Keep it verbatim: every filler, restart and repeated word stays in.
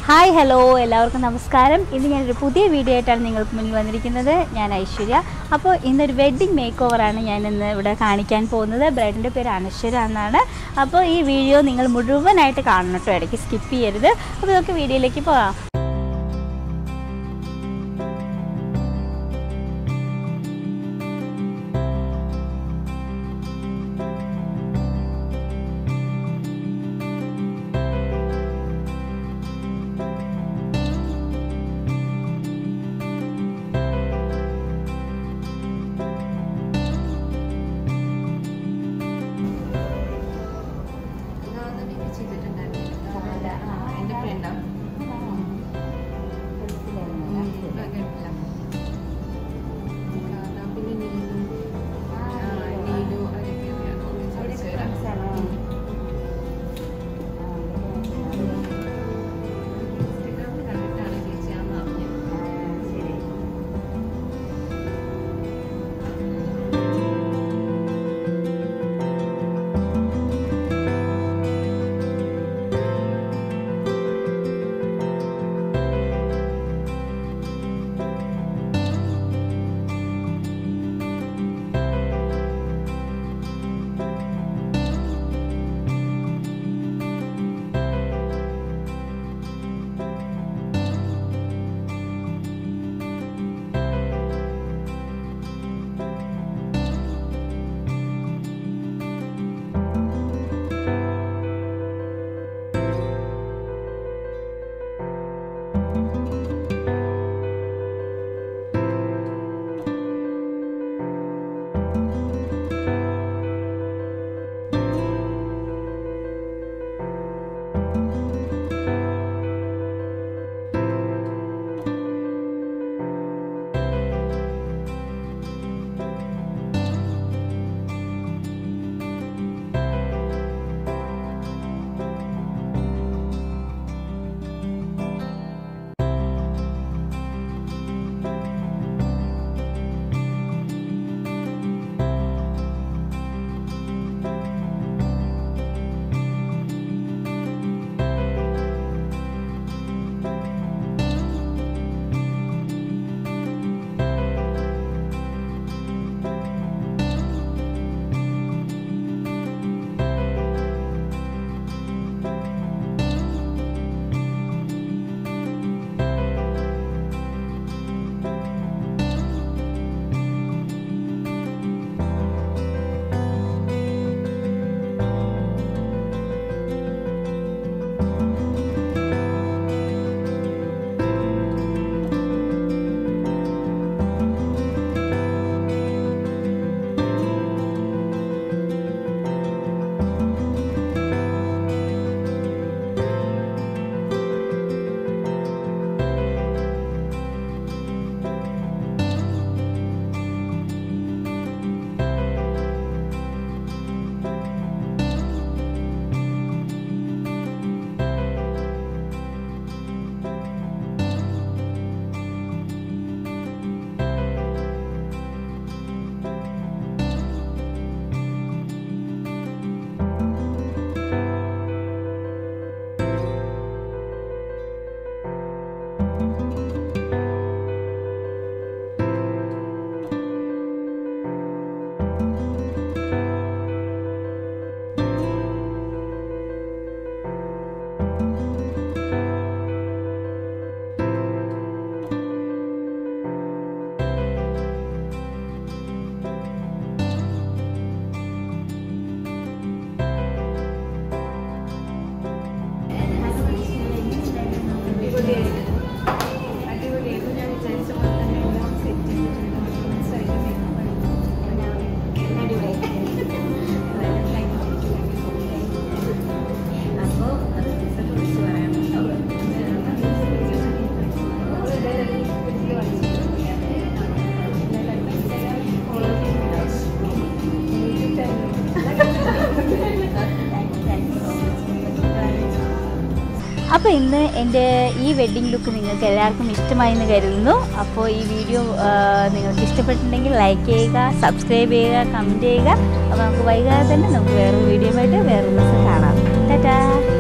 Hi hello എല്ലാവർക്കും നമസ്കാരം. ഇന്ന് ഞാനൊരു പുതിയ വീഡിയോ ആയിട്ടാണ് നിങ്ങൾക്ക് മുന്നിൽ വന്നിരിക്കുന്നത്. ഞാൻ ഐശ്വര്യ. അപ്പോൾ ഇന്നൊരു വെഡ്ഡിങ് മേക്ക് ഓവറാണ് ഞാൻ ഇന്ന് ഇവിടെ കാണിക്കാൻ പോകുന്നത്. ബ്രൈഡിൻ്റെ പേര് അനശ്വര എന്നാണ്. അപ്പോൾ ഈ വീഡിയോ നിങ്ങൾ മുഴുവനായിട്ട് കാണണം കേട്ടോ, ഇടയ്ക്ക് സ്കിപ്പ് ചെയ്യരുത്. അപ്പോൾ നമുക്ക് വീഡിയോയിലേക്ക് പോകാം. അപ്പോൾ ഇന്ന് എൻ്റെ ഈ വെഡ്ഡിങ് ലുക്ക് നിങ്ങൾക്ക് എല്ലാവർക്കും ഇഷ്ടമായി എന്ന് കരുതുന്നു. അപ്പോൾ ഈ വീഡിയോ നിങ്ങൾക്ക് ഇഷ്ടപ്പെട്ടിട്ടുണ്ടെങ്കിൽ ലൈക്ക് ചെയ്യുക, സബ്സ്ക്രൈബ് ചെയ്യുക, കമൻറ്റ് ചെയ്യുക. അപ്പോൾ നമുക്ക് വൈകാതെ തന്നെ നമുക്ക് വേറൊരു വീഡിയോ ആയിട്ട് വേറൊരു ദിവസം കാണാം. ടാറ്റാ.